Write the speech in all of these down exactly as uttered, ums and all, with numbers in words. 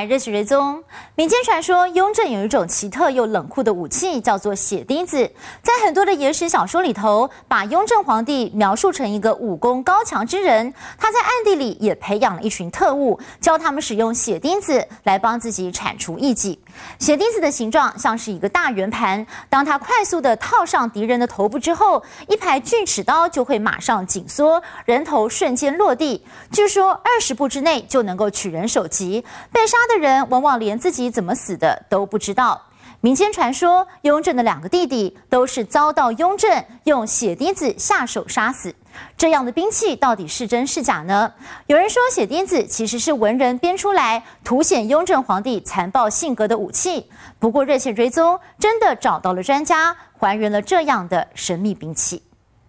来热血追踪。民间传说，雍正有一种奇特又冷酷的武器，叫做血滴子。在很多的野史小说里头，把雍正皇帝描述成一个武功高强之人。他在暗地里也培养了一群特务，教他们使用血滴子来帮自己铲除异己。血滴子的形状像是一个大圆盘，当它快速的套上敌人的头部之后，一排锯齿刀就会马上紧缩，人头瞬间落地。据说二十步之内就能够取人首级，被杀的人往往连自己怎么死的都不知道。民间传说，雍正的两个弟弟都是遭到雍正用血滴子下手杀死。这样的兵器到底是真是假呢？有人说血滴子其实是文人编出来凸显雍正皇帝残暴性格的武器。不过热线追踪真的找到了专家，还原了这样的神秘兵器。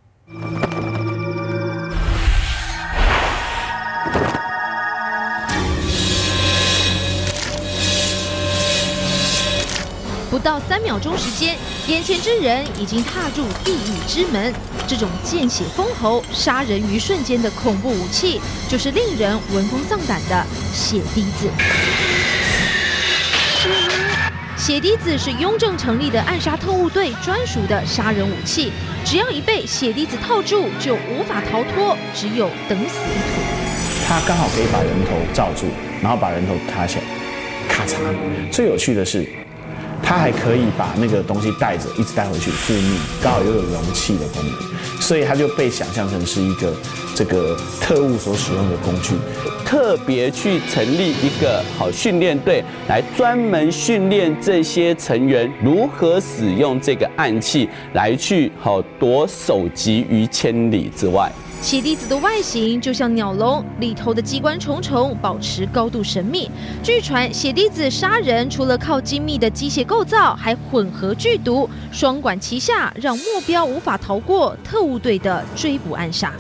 不到三秒钟时间，眼前之人已经踏入地狱之门。这种见血封喉、杀人于瞬间的恐怖武器，就是令人闻风丧胆的血滴子。血滴子是雍正成立的暗杀特务队专属的杀人武器，只要一被血滴子套住，就无法逃脱，只有等死一途。 它刚好可以把人头罩住，然后把人头塌起来，咔嚓。最有趣的是，它还可以把那个东西带着，一直带回去复命，刚好又有容器的功能，所以它就被想象成是一个这个特务所使用的工具。 特别去成立一个好训练队，来专门训练这些成员如何使用这个暗器，来去好夺首级于千里之外。 血滴子的外形就像鸟笼，里头的机关重重，保持高度神秘。据传，血滴子杀人除了靠精密的机械构造，还混合剧毒，双管齐下，让目标无法逃过特务队的追捕暗杀。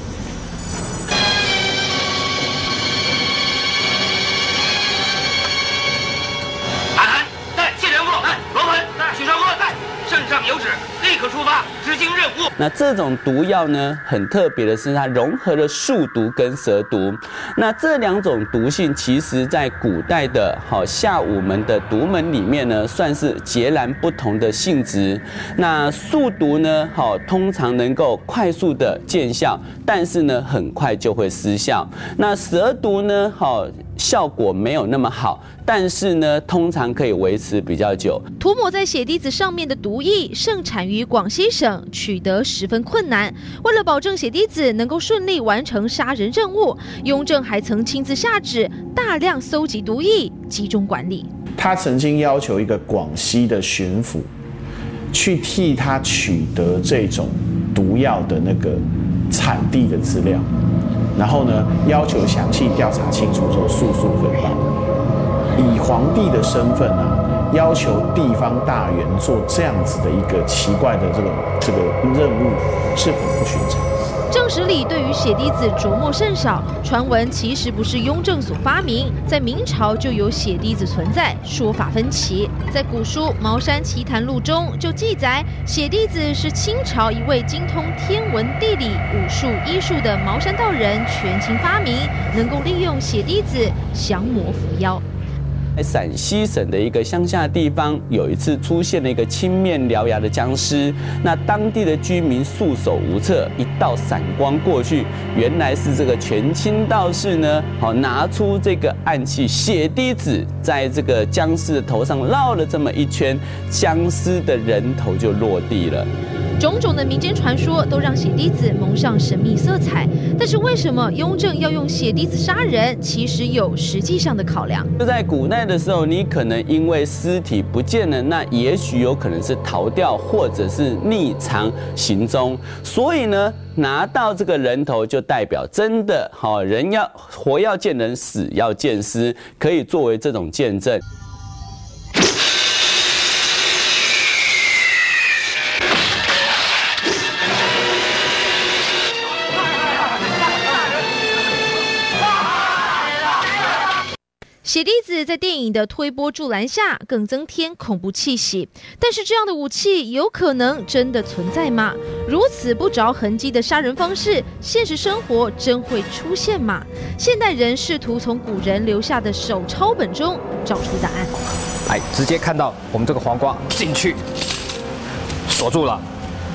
安安，在谢全部，在罗文，在许少哥，在圣上有旨，立刻出发，执行任务。 那这种毒药呢，很特别的是它融合了树毒跟蛇毒。那这两种毒性，其实在古代的好下午门的毒门里面呢，算是截然不同的性质。那树毒呢，好通常能够快速的见效，但是呢，很快就会失效。那蛇毒呢，好效果没有那么好，但是呢，通常可以维持比较久。 涂抹在血滴子上面的毒液盛产于广西省，取得十分困难。为了保证血滴子能够顺利完成杀人任务，雍正还曾亲自下旨，大量搜集毒液，集中管理。 他曾经要求一个广西的巡抚去替他取得这种毒药的那个产地的资料，然后呢，要求详细调查清楚之后速速回报。以皇帝的身份啊，要求地方大员做这样子的一个奇怪的这个这个任务，是很不寻常。 正史里对于血滴子琢磨甚少，传闻其实不是雍正所发明，在明朝就有血滴子存在，说法分歧。在古书《茅山奇谈录》中就记载，血滴子是清朝一位精通天文地理、武术、医术的茅山道人全亲发明，能够利用血滴子降魔伏妖。 在陕西省的一个乡下地方，有一次出现了一个青面獠牙的僵尸，那当地的居民束手无策，一道闪光过去，原来是这个全清道士呢，好拿出这个暗器血滴子，在这个僵尸的头上绕了这么一圈，僵尸的人头就落地了。 种种的民间传说都让血滴子蒙上神秘色彩，但是为什么雍正要用血滴子杀人？其实有实际上的考量。 就在古代的时候，你可能因为尸体不见了，那也许有可能是逃掉，或者是匿藏行踪，所以呢，拿到这个人头就代表真的好人要活要见人，死要见尸，可以作为这种见证。 血滴子在电影的推波助澜下，更增添恐怖气息。但是这样的武器有可能真的存在吗？如此不着痕迹的杀人方式，现实生活真会出现吗？现代人试图从古人留下的手抄本中找出答案。 来，直接看到我们这个黄瓜进去，锁住了。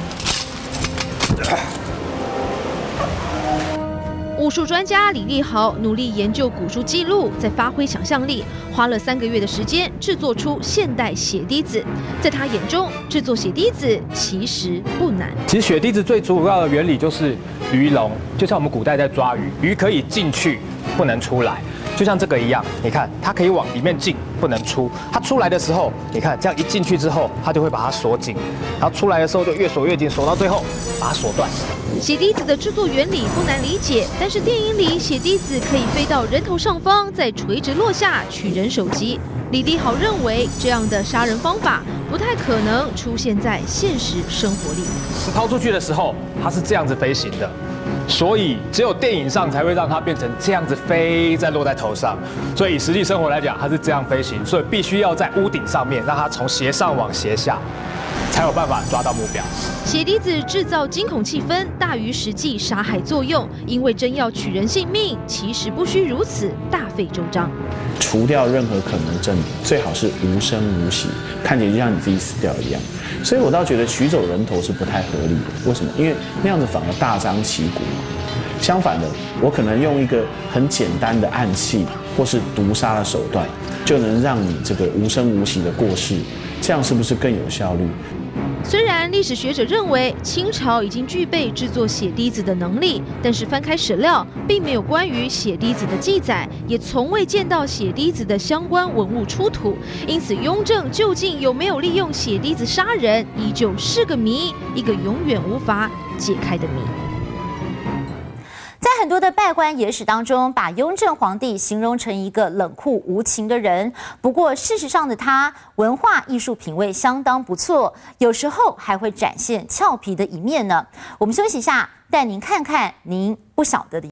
武术专家李立豪努力研究古书记录，再发挥想象力，花了三个月的时间制作出现代血滴子。在他眼中，制作血滴子其实不难。 其实血滴子最主要的原理就是鱼笼，就像我们古代在抓鱼，鱼可以进去，不能出来。就像这个一样，你看它可以往里面进，不能出。它出来的时候，你看这样一进去之后，它就会把它锁紧，然后出来的时候就越锁越紧，锁到最后把它锁断。 血滴子的制作原理不难理解，但是电影里血滴子可以飞到人头上方，再垂直落下取人首级。李立豪认为这样的杀人方法不太可能出现在现实生活里。 抛出去的时候，它是这样子飞行的。所以只有电影上才会让它变成这样子飞，再落在头上。所以以实际生活来讲，它是这样飞行，所以必须要在屋顶上面让它从斜上往斜下，才有办法抓到目标。 血滴子制造惊恐气氛大于实际杀害作用，因为真要取人性命，其实不需如此大费周章。 除掉任何可能证明，最好是无声无息，看起来就像你自己死掉一样。所以我倒觉得取走人头是不太合理的。为什么？因为那样子反而大张旗鼓嘛。相反的，我可能用一个很简单的暗器或是毒杀的手段，就能让你这个无声无息的过世，这样是不是更有效率？ 虽然历史学者认为清朝已经具备制作血滴子的能力，但是翻开史料，并没有关于血滴子的记载，也从未见到血滴子的相关文物出土。因此，雍正究竟有没有利用血滴子杀人，依旧是个谜，一个永远无法解开的谜。 在很多的拜官野史当中，把雍正皇帝形容成一个冷酷无情的人。不过，事实上的他文化艺术品味相当不错，有时候还会展现俏皮的一面呢。我们休息一下，带您看看您不晓得的。